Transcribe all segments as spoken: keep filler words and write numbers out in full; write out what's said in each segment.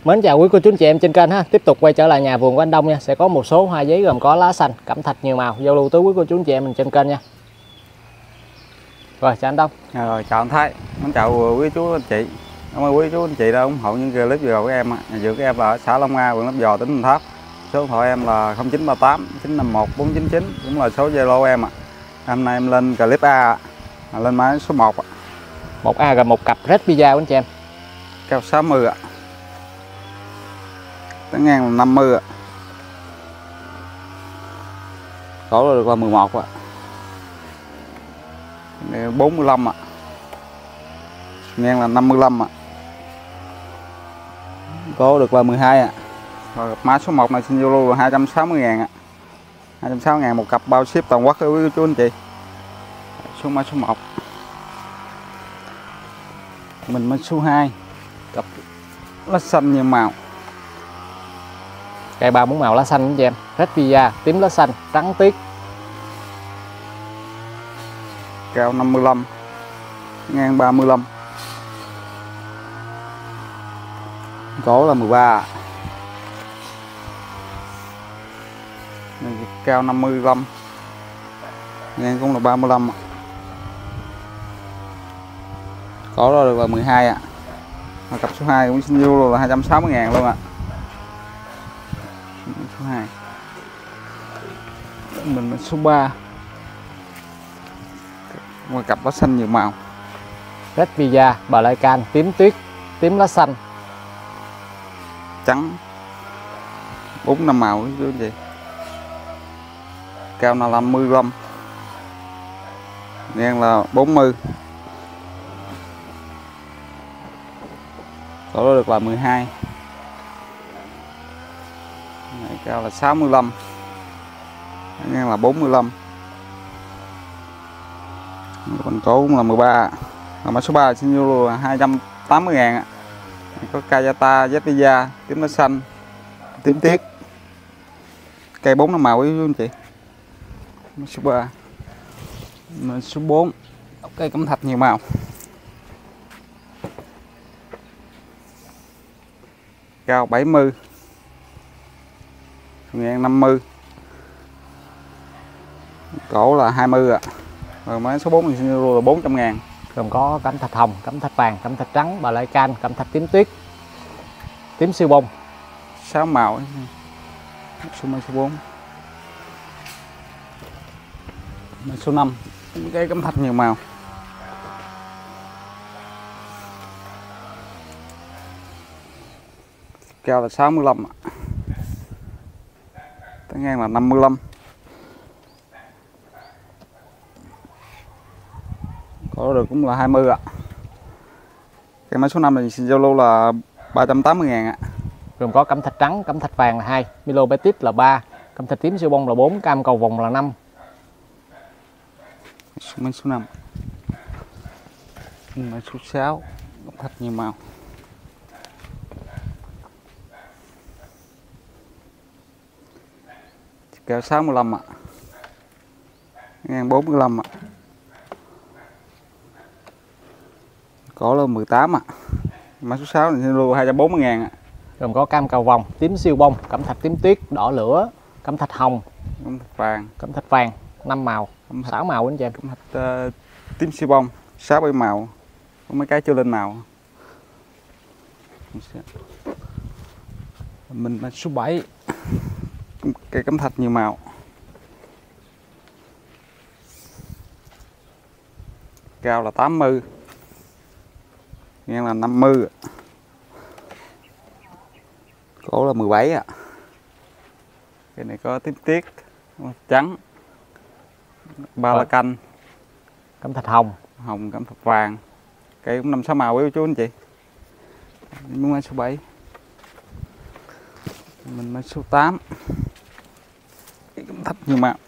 Mến chào quý cô chú anh chị em trên kênh ha. Tiếp tục quay trở lại nhà vườn của anh Đông nha. Sẽ có một số hoa giấy gồm có lá xanh, cẩm thạch nhiều màu giao lưu tới quý cô chú anh chị em mình trên kênh nha. Rồi chào anh Đông. Rồi chào anh Thái. Mến chào quý chú anh chị. Cảm ơn quý chú anh chị đã ủng hộ những clip video của em. Nhà vườn của em là ở xã Long A, huyện Lấp Vò, tỉnh Đồng Tháp. Số điện thoại em là không chín ba tám chín năm một bốn chín chín, cũng là số Zalo em ạ. Hôm nay em lên clip A, lên máy số một. một A gần một cặp Red Pizza của anh chị em. Cao sáu mươi ạ. Tán ngang là năm mươi ạ. Cổ được là mười một ạ. bốn mươi lăm ạ. Ngang là năm mươi lăm ạ. Cổ được là mười hai ạ. Rồi mã số một này xin vô luôn là hai trăm sáu mươi ngàn ạ. hai trăm sáu mươi ngàn một cặp bao ship toàn quốc quý chú anh chị. Số mã số một. Mình mã số hai. Cặp lá xanh nhiều màu. Cây ba bốn màu lá xanh anh chị em. Red Pizza, tím lá xanh, trắng tiết. Cao năm mươi lăm, ngang ba mươi lăm. Cổ là mười ba. Cao năm mươi lăm, ngang cũng là ba mươi lăm. Cổ đó được là mười hai ạ. À. Cặp số hai cũng xin vô là hai trăm sáu mươi ngàn luôn ạ. Số hai. Mình số ba. Một cặp lá xanh nhiều màu. Red Pizza, bờ lai can, tím tuyết, tím lá xanh, trắng. Bốn năm màu chứ gì. Cao là năm mươi lăm. Ngang là bốn mươi. Cổ được là mười hai. Này, cao là sáu mươi lăm. Ngang là bốn mươi lăm. Còn cổ cũng là mười ba. Và mã số ba xin vô là hai trăm tám mươi ngàn ạ. Có Kayata, Red Pizza, tím lá xanh, tím tiết. Cây bốn năm màu quý anh chị. Mã số ba. Mã số bốn. Cây cẩm thạch nhiều màu. Cao bảy mươi. Ngang năm mươi. Cổ là hai mươi ạ. Rồi mã số bốn thì xin là bốn trăm ngàn. Gồm có cẩm thạch hồng, cẩm thạch vàng, cẩm thạch trắng, bờ lai can, cẩm thạch tím tuyết, tím siêu bông. sáu màu. Số mã số bốn. Mã số năm. Cái cẩm thạch nhiều màu. Cao là sáu mươi lăm ạ. Tán ngang là năm mươi lăm. Có được cũng là hai mươi ạ. Cái mã số năm này xin Zalo là ba trăm tám mươi ngàn ạ. Gồm có cẩm thạch trắng, cẩm thạch vàng là hai, Milo Petit là ba, cẩm thạch tím siêu bông là bốn, cam cầu vồng là năm. Mã số năm. Mã số sáu. Cẩm thạch nhiều màu. Cao sáu mươi lăm ạ. Ngang bốn mươi lăm ạ. Cổ là mười tám ạ. Mã số sáu này xin hai trăm bốn mươi ngàn ạ. Gồm có cam cầu vồng, tím siêu bông, cẩm thạch tím tuyết, đỏ lửa, cẩm thạch hồng, Cẩm thạch vàng, cẩm thạch vàng, năm màu, sáu màu anh chị em. cẩm thạch uh, tím siêu bông, sáu bảy màu. Có mấy cái chưa lên màu. Mình là số bảy. Cây cẩm thạch nhiều màu. Cao là tám mươi. Ngang là năm mươi. Cổ là mười bảy ạ. Cái này có tím tiết, trắng, ba la canh, Cẩm thạch hồng, hồng, cẩm thạch vàng. Cây cũng năm sáu màu quý chú anh chị. Muốn mã số bảy. Mình mã số tám. Cây cẩm thạch nhiều màu.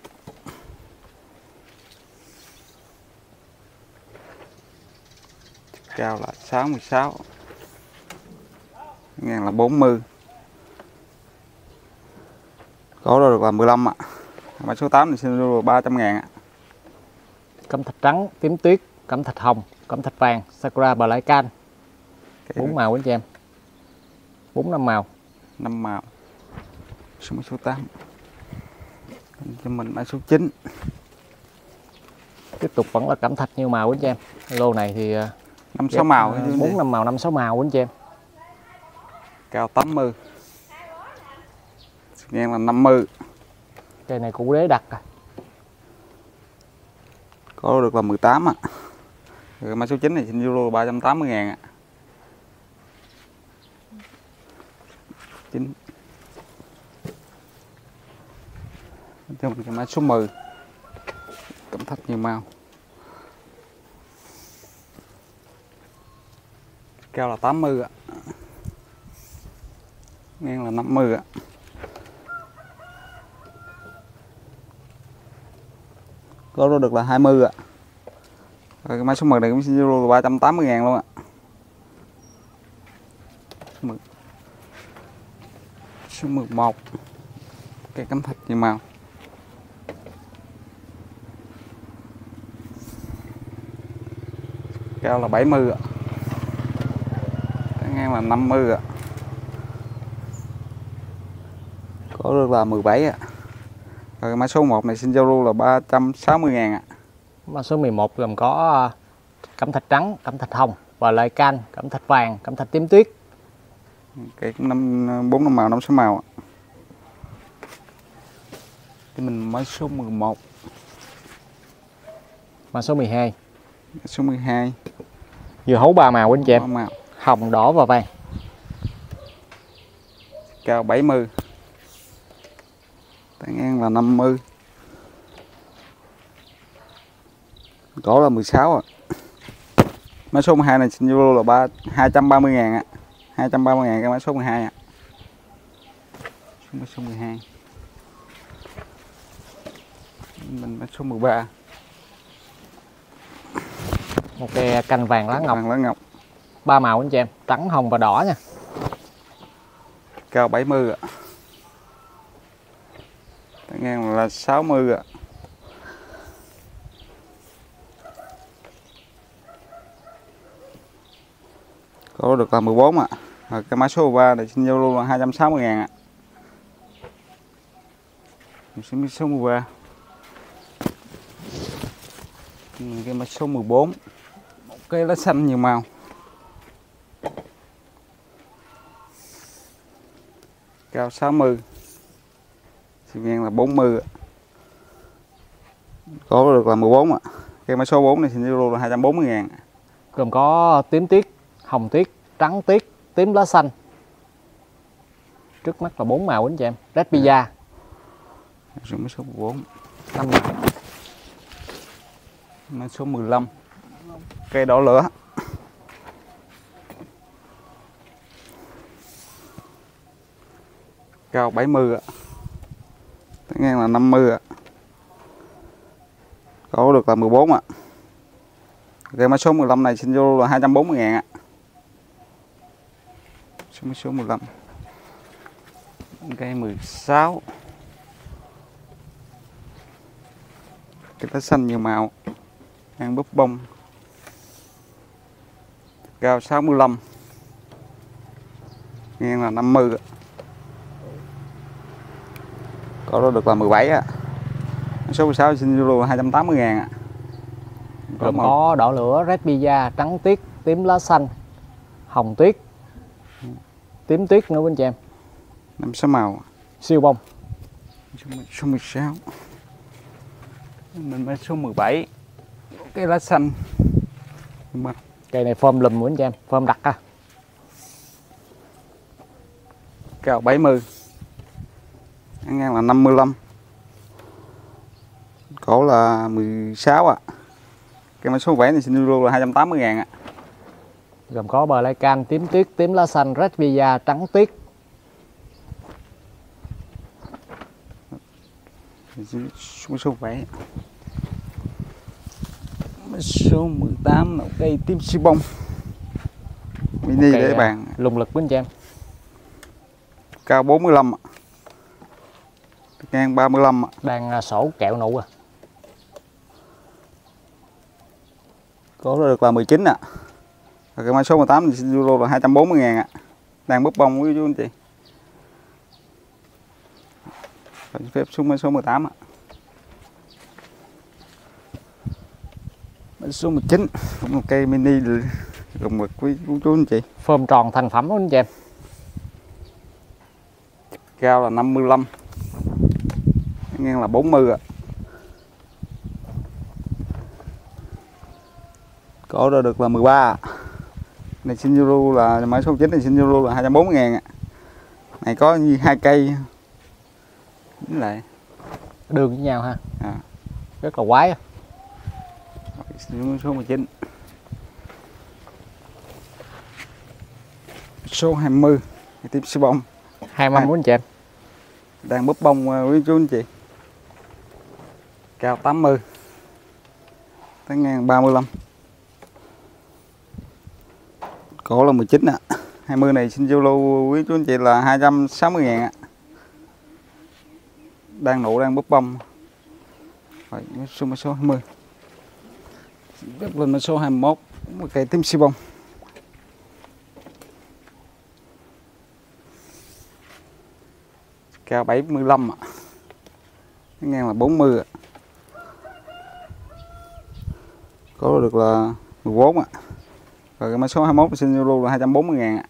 Cao là sáu mươi sáu. Ngang là bốn mươi. Cổ đó được là mười lăm ạ. Mã số tám thì xin được ba trăm ngàn ạ. cẩm thạch trắng, tím tuyết, cẩm thạch hồng, cẩm thạch vàng, Sakura, bờ lai can. Bốn màu anh chị em. bốn năm màu. năm màu. Số số tám. Cho mình mã số chín. Tiếp tục vẫn là cẩm thạch nhiều màu quý anh chị em. Lô này thì năm sáu màu, bốn năm màu, năm sáu màu quý anh chị em. Cao tám mươi. Ngang là năm mươi. Cây này củ đế đặc à. Có được là mười tám ạ. À. Rồi mã số chín này xin euro ba trăm tám mươi ngàn ạ. À. chín. Cho mình cái mã số mười. Cẩm thạch nhiều màu. Cao là tám mươi ạ. À. Ngang là năm mươi ạ. À. Có được là hai mươi ạ. À. Rồi cái mã số mười này cũng xin euro ba trăm tám mươi ngàn luôn ạ. À. Số mười một. Cây cẩm thạch nhiều màu. Cao là bảy mươi ạ. À. Ngang là năm mươi ạ. À. Có được là mười bảy ạ. À. Rồi mã số một này xin giao lưu là ba trăm sáu mươi ngàn ạ. À. Mã số mười một gồm có cẩm thạch trắng, cẩm thạch hồng và lại can, cẩm thạch vàng, cẩm thạch tím tuyết. Cây cũng năm bốn năm màu, năm sáu màu ạ. Thì mình mã số mười một. Mã số mười hai. Mã số mười hai. Dưa hấu ba màu anh chị em. Màu. Hồng, đỏ và vàng. Cao bảy mươi. Tán ngang là năm mươi. Cổ là mười sáu ạ. À. Mã số mười hai này xin euro là ba hai trăm ba mươi ngàn ạ. À. hai trăm ba mươi ngàn cái mã số mười hai ạ. À. Mã số mười hai. Mình mã số mười ba. Một cây cành vàng lá ngọc. Vàng lá ngọc. Ba màu anh chị em, trắng, hồng và đỏ nha. Cao bảy mươi ạ. À. Tán ngang là sáu mươi ạ. À. Có được là mười bốn ạ. À. Rồi cái mã số ba này xin giao lưu là hai trăm sáu mươi ngàn ạ. À. Mình số mười ba. Cái mã số mười bốn. Một cây lá xanh nhiều màu. Cao sáu mươi. Chiều ngang là bốn mươi ạ. Có được là mười bốn ạ. À. Cái mã số bốn này xin euro là hai trăm bốn mươi ngàn. Gồm có tím tuyết, hồng tuyết, trắng tuyết, tím lá xanh. Trước mắt là bốn màu anh chị em. Red Pizza. Mã số mười bốn. năm màu. Mã số mười lăm. Cây đỏ lửa. Cao bảy mươi ạ. Tán ngang là năm mươi ạ. Có được là mười bốn ạ. Cây mã số mười lăm này xin vô là hai trăm bốn mươi ngàn ạ. Số số mười lăm. Cây mười sáu. Cây lá xanh nhiều màu. Ăn búp bông. Cao sáu mươi lăm. Ngang là năm mươi ạ. Có được là mười bảy ạ. Số mười sáu xin euro hai trăm tám mươi ngàn ạ. Gồm có đỏ lửa, Red Pizza, trắng tuyết, tím lá xanh, hồng tuyết, tím tuyết nữa anh chị em. Năm sáu màu. Siêu bông. Số mười sáu. Mình mới số mười bảy. Cái lá xanh. Cây này phơm lùm của anh chị em, phơm đặc à. Cao bảy mươi. Ngang là năm mươi lăm. Cổ là mười sáu ạ. À. Cái mã số bảy này xin euro là hai trăm tám mươi ngàn ạ. À. Gồm có bờ lai can, tím tuyết, tím lá xanh, Red Pizza, trắng tuyết. Số số bảy. Số mười tám là cây tím si bông. Mini để bàn. Lùng lực của anh chị em. Cao bốn mươi lăm ạ. Ngang ba mươi lăm ạ. Đang sổ kẹo nụ à. Có được là mười chín ạ. À. Cái mã số mười tám thì xin euro là hai trăm bốn mươi ngàn ạ. đang búp bông quý chú anh chị. Phép xuống số mười tám ạ. Số mười chín cũng một cây mini gồm mực quý chú anh chị. Phơm tròn thành phẩm luôn anh chị em. Cao là năm mươi lăm, ngang là bốn mươi ạ. Cổ ra được là mười ba. Này xin Zulu là mã số chín này xin Zulu là hai trăm bốn mươi ngàn ạ. Này có như hai cây với lại đường với nhau ha. À. Rất là quái. Số mười chín. Số hai mươi tiếp sư bông Hai mâm muốn chị em. đang búp bông quý chú anh chị. Cao tám mươi, tới ngang ba mươi lăm. Cổ là mười chín ạ. À. hai mươi này xin Zulu quý chú anh chị là hai trăm sáu mươi ngàn ạ. Đang nụ đang búp bông. Rồi số số hai mươi. Gấp lên số hai mươi mốt, một cây tím si bông. Cao bảy mươi lăm ạ. Ngang là bốn mươi ạ. Có được là mười bốn ạ. Rồi cái mã số hai mươi mốt xin Zulu là hai trăm bốn mươi ngàn ạ.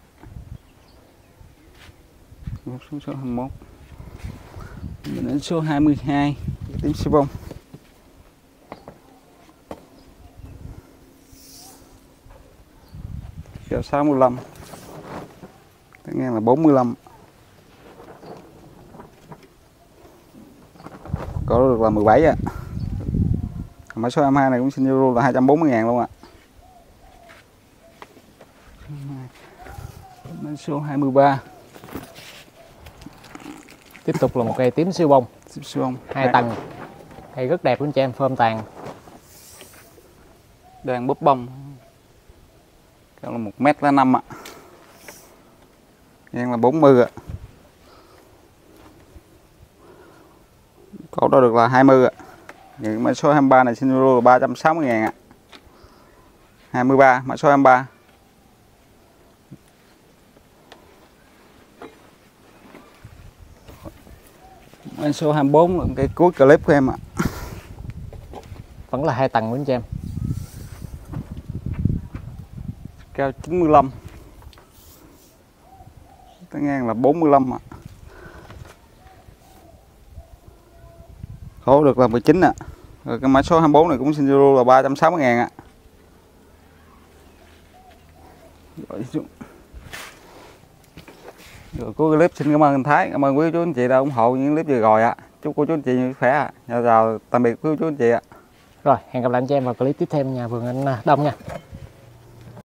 Số, số hai mươi mốt. Mình đến số hai mươi hai, tím si bông. Cao sáu mươi lăm. Cái ngang là bốn mươi lăm. Có được là mười bảy ạ. Mã số hai mươi hai này cũng xin Zulu là hai trăm bốn mươi ngàn luôn ạ. Mã số hai mươi ba. Tiếp tục là một cây tím siêu bông. Siêu bông Hai à. tầng. Cây rất đẹp luôn chị em, phơm tàn. Đang búp bông. Cao là một mét năm ạ. Ngang là bốn mươi ạ. Cổ đó được là hai mươi ạ. Những mã số hai mươi ba này xin Zulu là ba trăm sáu mươi ngàn ạ. hai mươi ba, mã số hai mươi ba. Mã số hai mươi bốn là cái cuối clip của em ạ. Vẫn là hai tầng luôn chị em. Cao chín mươi lăm. Tới ngang là bốn mươi lăm ạ. Khổ được là mười chín ạ. Rồi cái mã số hai mươi bốn này cũng xin Zulu là ba trăm sáu mươi ngàn ạ. Rồi xuống. Rồi cuối clip xin cảm ơn anh Thái, cảm ơn quý chú anh chị đã ủng hộ những clip vừa rồi ạ. Chúc cô chú anh chị vui khỏe ạ. Chào tạm biệt quý chú anh chị ạ. Rồi, hẹn gặp lại anh chị em vào clip tiếp theo nhà vườn anh Đông nha.